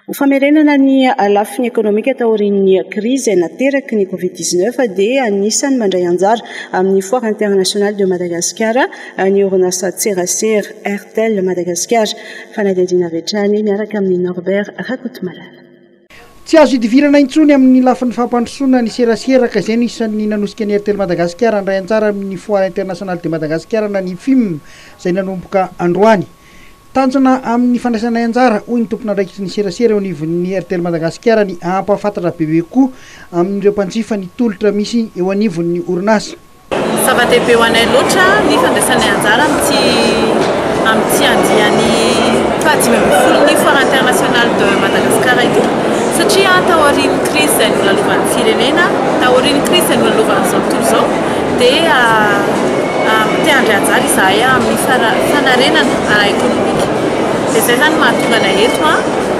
Ho famerenana ny lafiny ekonomika taorian'ny krizy nateraky ny Covid-19 dia anisany mandray anjara amin'ny foire internationale de Madagascar ny orinasa tserasera Airtel Madagascar. Fanadihadiana avy hatrany miaraka amin'ny Norbert Rakotomalala. Tsy azo idivirana intsony amin'ny lafin'ny fampandrosoana ny seraseraka izay no isan'ny nanosika ny Airtel Madagascar handray anjara amin'ny foire internationale de Madagascar na ny FIM izay nanomboka androany. Tanjona amin'ny fandraisana anjara hoy ny tompona andraikitry ny serasera eo anivon'ny Airtel Madagascar ny ampahafantatra bebe koa amin'ireo mpanjifa ny tolotra misy eo anivon'ny orinasa. Zava-dehibe ho anay loatra ny fandraisana anjara amin'ny andiany faha 5 foire internationale de Madagascar ity. Satria taorian'ny crise izay nolalovan'ny firenena, taorian'ny crise izay nolalovan'ny izao tontolo izao dia te handray anjara izahay amin'ny fanarenana ekonomika. Dia izay zany mahatonga anay eto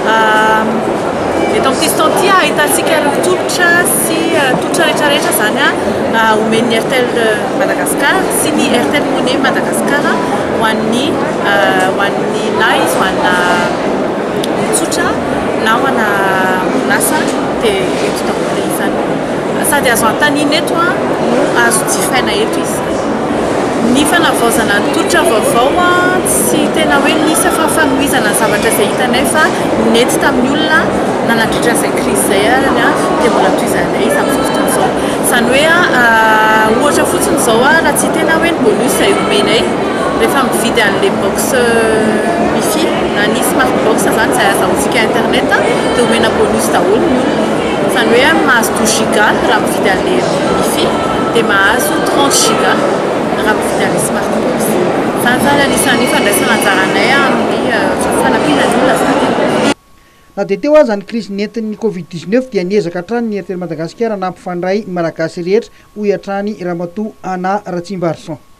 eto amin'ity ity ahitantsika ireo tolotra sy tolotra rehetrarehetra zany omen'ny Airtel Madagascar sy ny Airtel Money Madagascar ho an'ny na izy ho anna tsotra na ho anna orinasa dia eto daholo izany. Sady azo antanina eto no azo jifaina eto izy. Ny fanavaozana ny tolotra vaovao tsy tena hoe nisy fanohizana ny zavatra izay hitanay fa nety tamin'ny olona nanadritra izay crise izay dia mbola tohizanay izy amin'ny fotoana izao. Izany hoe ohatra fotsiny izao raha tsy tena hoe ny bonus izay omenay rehefa mividy an'ilay box wifi na ny smart box zany izay azahoantsika internet dia omena bonus daholo ny olona. Izany hoe mahazo 12 giga raha mividy an'ilay wifi dia mahazo 30 giga raha mividy an'ilay smart box. Izany zany anisan'ny fandraisana anjara anay amin'ny fanampiana olona zany. Na dia teo aza ny crise nentin'ny Covid-19 dia niezaka hatrany ny Airtel Madagascar nampifandray malagasy rehetra hoy hatrany Ramatoa Anna Ratsimbarson.